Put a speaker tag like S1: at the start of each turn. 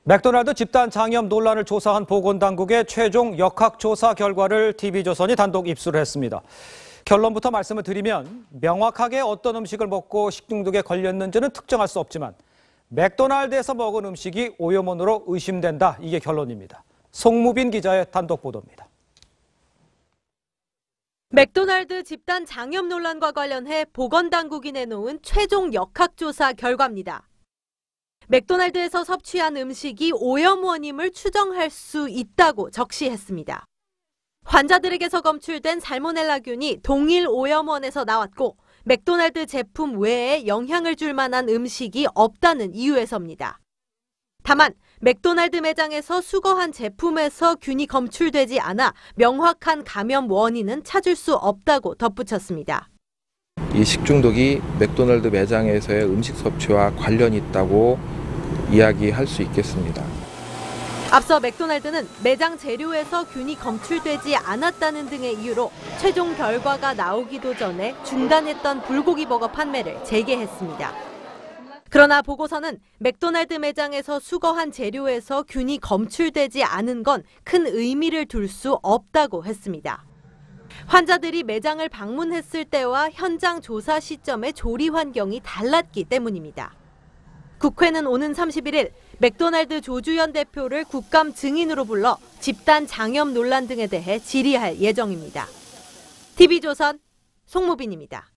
S1: 맥도날드 집단 장염 논란을 조사한 보건당국의 최종 역학조사 결과를 TV조선이 단독 입수를 했습니다. 결론부터 말씀을 드리면 명확하게 어떤 음식을 먹고 식중독에 걸렸는지는 특정할 수 없지만 맥도날드에서 먹은 음식이 오염원으로 의심된다. 이게 결론입니다. 송무빈 기자의 단독 보도입니다.
S2: 맥도날드 집단 장염 논란과 관련해 보건당국이 내놓은 최종 역학조사 결과입니다. 맥도날드에서 섭취한 음식이 오염원임을 추정할 수 있다고 적시했습니다. 환자들에게서 검출된 살모넬라균이 동일 오염원에서 나왔고 맥도날드 제품 외에 영향을 줄 만한 음식이 없다는 이유에서입니다. 다만 맥도날드 매장에서 수거한 제품에서 균이 검출되지 않아 명확한 감염 원인은 찾을 수 없다고 덧붙였습니다.
S3: 이 식중독이 맥도날드 매장에서의 음식 섭취와 관련이 있다고 이야기할 수 있겠습니다.
S2: 앞서 맥도날드는 매장 재료에서 균이 검출되지 않았다는 등의 이유로 최종 결과가 나오기도 전에 중단했던 불고기 버거 판매를 재개했습니다. 그러나 보고서는 맥도날드 매장에서 수거한 재료에서 균이 검출되지 않은 건 큰 의미를 둘 수 없다고 했습니다. 환자들이 매장을 방문했을 때와 현장 조사 시점의 조리 환경이 달랐기 때문입니다. 국회는 오는 31일 맥도날드 조주현 대표를 국감 증인으로 불러 집단 장염 논란 등에 대해 질의할 예정입니다. TV조선 송무빈입니다.